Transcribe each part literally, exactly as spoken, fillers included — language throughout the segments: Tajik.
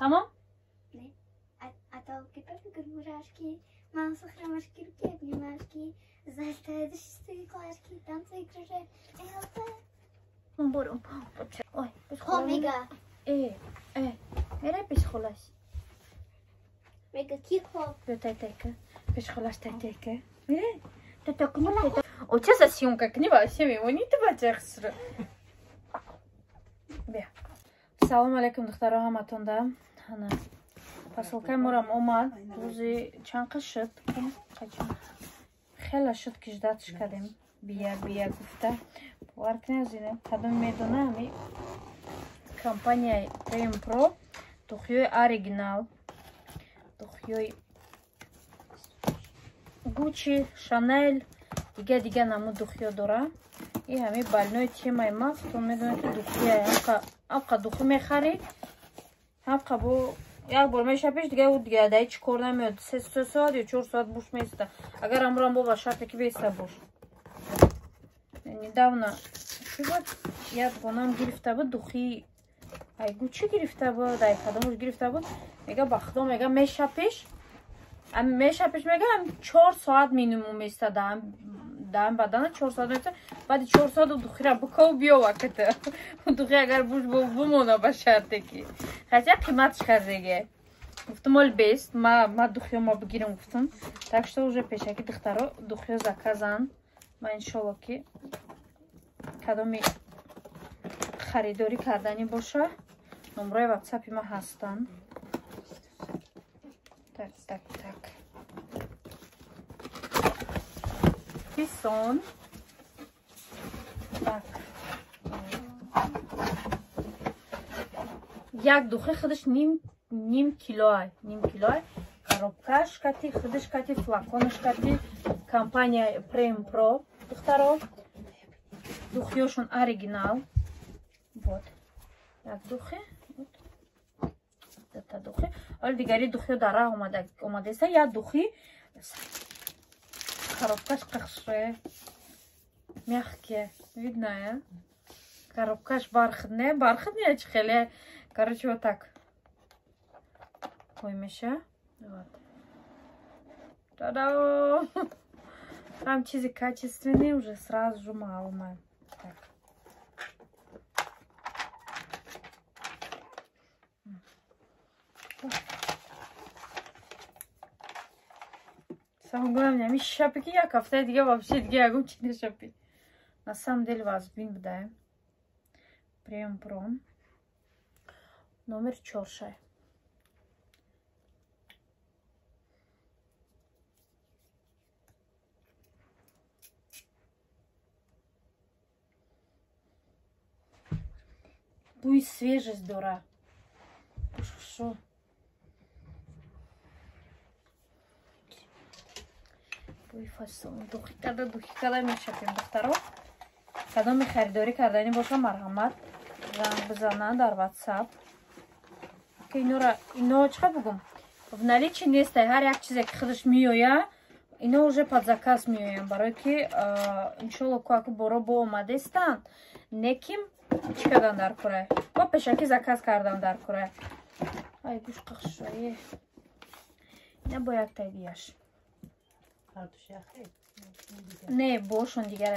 Tamam? Ne? А толки пепи мурашки, мамсу храмашки, руки обнимашки, застаешься клашки, танцы кружи. Бурум. Ой, Омега. Э, э, эре психолас. Мега кико. Тетека. Психолас тетека. Э, тетека не тетека. О, честно, съемка к нему, всем его не тбачахср. Бе. Салам алейкум, духтара хаматонда. Ана. Посылкай мурам омад. Рузи чанка шит. Хела шит киждат шкадем. Бия, бия гуфта. Варкнезине. Кадом медона ми. Компания Prem Pro. Тухьёй оригинал. Тухьёй Gucci, Chanel. Дига дига наму тухьё дора. И ҳами больной темаи мағз. То медонед ки духьёй. Ҳамқа духу мехарид. Ҳамқа бо як бор мешапеш дига у дига даи чӣ кор намеёд. се соат ё чор соат буш места. Агар амурам боба шарте ки беста буш. Недавно шубад як гонам гирифта буд духи ай Gucci гирифта буд, ай кадомуш гирифта буд. Мега ба худо мега мешапеш. Ам мешапеш мега чор соат минимум места даам даам бадана чор соат места. Баъди чор соат духира буков биёва ката. Духи агар буш бумона ба шарте ки. Хача қиматш кардеге. Гуфтам ол бест, ма ма духиёма бигирам гуфтам. Так что уже пешаки духтаро духиё заказан. Ма иншолло ки кадоми харидорӣ кардани боша. Номраи ватсапи ма ҳастанд. Так, так, так. Писон. Так. Як духе худаш ним ним килоай, ним килоай. Коробкаш кати, худаш кати, флаконаш кати. Компания Prem Pro. Духтаро. Духёшон оригинал. Вот. Як духе. Вот. Это духе. Ал дигари духе дара омада омадеста. Я духи. Коробкаш қахше. Мягкие. Видно, а? Коробкаш бархатная. Бархатная чхеле. Короче, вот так. Поймеша. Вот. Та-да! Там чизы качественные уже сразу же мало. Так. Самое главное, ми шапки я кафта, дига вообще дига ягум чини шапи. На самом деле вас бин бдаем. Prem Pro. Номер чоршай. Буй свежесть дора. Хорошо. Буй фасон. Духи када духи када мешапем духтаро. Када ми харидорӣ кардани боша марҳамат. Занг бизана дар WhatsApp. Ки инора ино чиқа бугум. В наличии нестай ҳар як чизе ки худаш меоя. Ино уже под заказ меоям. Барои ки иншолло ку боро бо омадестанд. Неким чӣ кардан дар курай? Бо пешаки заказ кардам дар курай. Ай гӯш қахшае. Не бо яктай дияш. Не, бошон дигаре.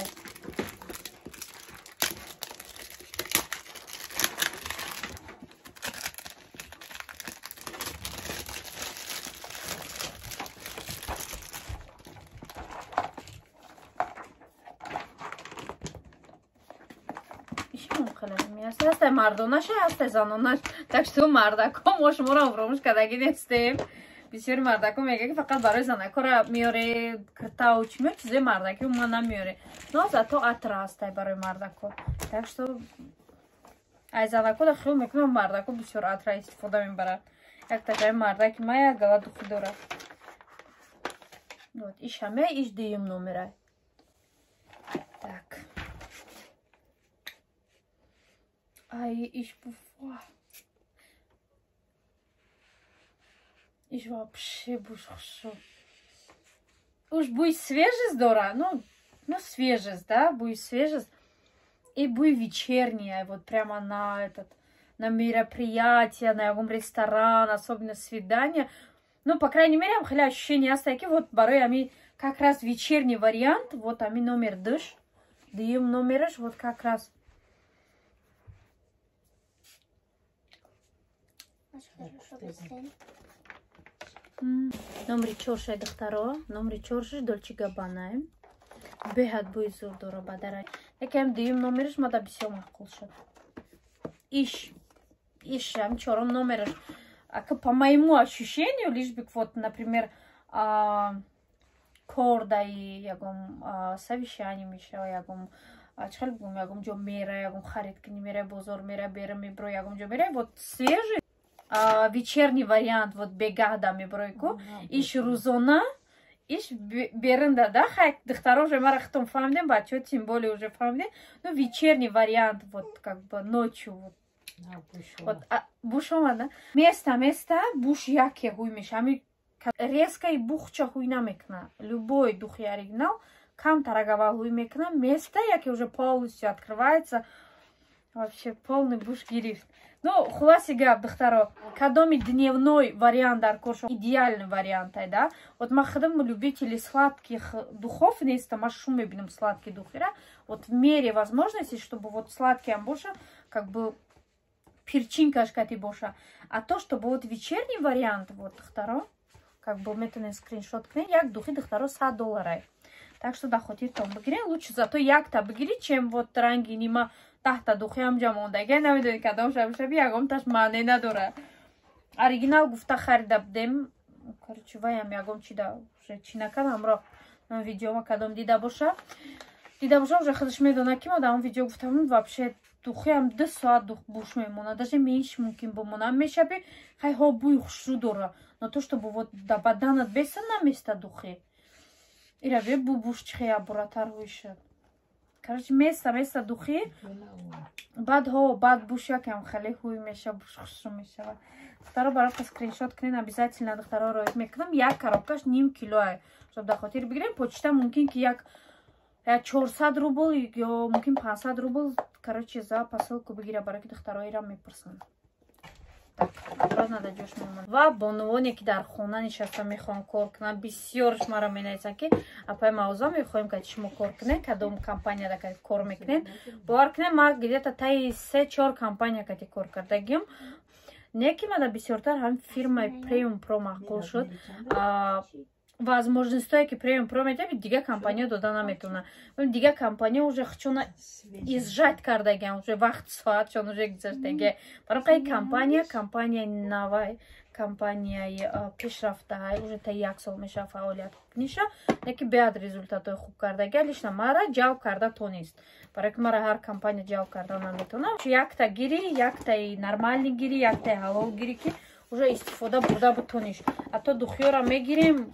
Ҳастай мардонаш, ҳастай занонаш. Так что мардакҳо мо шуморо фаромӯш кардаги нестем. Бисёри мардакҳо мегӯянд ки фақат барои занакҳоро меёре киртау чӣ меёр чизои мардаки ма намеёре. Но зато атр ҳастай барои мардакҳо. Так что аз занакҳо да хиёл мекунам мардакҳо бисёр атра истифода мебаранд. Як такаи мардаки ма як гала духи дорад. Вот иш ҳамаи иш дуюм номерай. Так. Ай, иш буфа. Иш вообще буш хорошо. Уж буй свежесть дора, ну, ну свежесть, да, буй свежесть. И буй вечерняя, вот прямо на этот, на мероприятия, на ягом ресторан, особенно свидания. Ну, по крайней мере, ам хеле ощущение аст ки вот барои ами как раз вечерний вариант, вот ами номер дыш, даем номераш, вот как раз. Номери чоршай духтаро, номери чоршаш Dolce Gabbana. Беҳад бӯи зур дора бадарай. Якам дуюм номераш мада бисёр маъқул шуд. Иш. Иш ам чорум номераш. Ака по моему ощущению, лишь бы вот, например, кор даи ягом совещание мешава, ягом чхал бум, ягом ҷо мера, ягом харид кини мера, бозор мера, бера мебро, ягом ҷо мера. Вот свежий вечерний вариант, вот бегаҳ да меброи ку. Иш рӯзона. Иш берында, да, хай, духтаро уже мара хтом фаҳмидем, бачаҳо тем более уже фаҳмидем. Ну, вечерний вариант, вот, как бы, ночью, вот. Вот, буш омада. Место, место, буш яке хуй меша. Ами резко и бухча хуй намекна. Любой духи оригинал, кам тарагава хуй мекна. Место, яке уже полностью открывается. Вообще, полный буш гирифт. Ну, хуласи гап, духтаро, кадоми дневной вариант дар коршо, идеальный вариант, да? Вот мы ходим любители сладких духов, нестам, а шум мебинем сладкие духи, вот в мере возможности, чтобы вот сладкие амбоша, как бы, перчинка шкати боша. А то, чтобы вот вечерний вариант, вот, духтаро, как бы, метанен скриншот кне, як духи, духтаро, сто долларов. Так что, да, хоть и том бигире, лучше зато як-то бигири, чем вот ранги нима, тахта духи амҷа мондаги намедонӣ кадом шабшаби ягомташ маъне надора. Оригинал гуфта харида будем. Короче, ваям ягом чида уже чи накард ҳамроҳ ман видеома кадом дида боша. Дида боша уже худаш медона ки ма дар он видео гуфтам вообще духиам ду соат дух буш мемона. Даже меньше мумкин бимона. Мешаби хай ҳо бӯи хушрӯ дора. Но то, чтобы вот да баданат беса наместа духи. Ира бе бу буш чихея буратар ҳуишад. Короче, место, место духи. Бад хо, бад буш якам хеле хуй меша, буш хушрӯ мешава. Духтаро барока скриншот кунен, обязательно духтаро роят мекунам. Як коробкаш ним килое. Чтоб да хотир бигирем, почта мумкин ки як чорсад рубл ё мумкин пансад рубл, короче, за посылку бигира, бароки духтаро ира мепурсам. Так, образ надо ҷош мемон. Ва бонувоне ки дар хона нишаста мехоҳам кор кунам, бисёрш маро менависанд ки апай мауза мехоҳем ки шумо кор кунед, кадом компанияда ки кор мекунед. Бовар кунед, ман где-то таи се чор компания кати кор кардагим. Неки мада бисёртар ҳам фирмаи Premium Pro маъқул шуд. Возможностое ки Premium Pro метавид дига компания дода наметавона. Дига компания уже хочона изжать кардагиам, уже вақт соатшон уже гузаштаги. Барои компания, компания навай, компанияи пешрафтаҳай, уже та як сол меша фаъолият куниша, неки беяд результатои хуб кардаги, лишна мара ҷалб карда тонист. Барои ки мара ҳар компания ҷалб карда наметавона. Якта гири, яктаи нормальный гири, яктаи ҳалол гири ки уже истифода бурда бутониш. А то духиёра мегирем,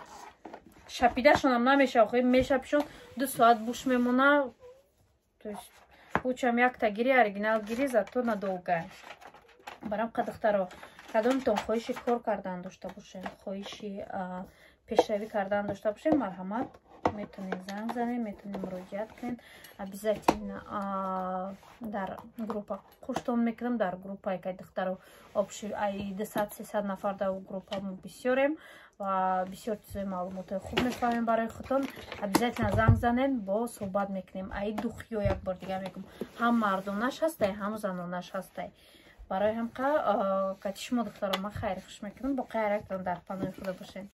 шапидашонам намеша, хӯ мешапишон ду соат буш мемона. То есть лучшам якта гири, оригинал гири, зато надолго. Барам қадухтаро, кадомтон хоҳиши кор кардан дошта бошед, хоҳиши пешравӣ кардан дошта бошед, марҳамат, метонед занг занед, метонед муроҷиат кунед. Обязательно дар группа хуштон мекунам, дар группаи ки духтаро обши ай дусад сесад нафар дар группамо бисёрем ва бисёр чизои маълумотои хуб мефаҳмем барои худтон. Обязательно занг занед, бо суҳбат мекунем. Ай духиё як бор дигар мегӯям, ҳам мардонаш ҳастай, ҳам занонаш ҳастай. Барои ҳамқа кати шумо духтаро ман хайр хуш мекунам. Бо қайрактон дар паноҳи худо бошед.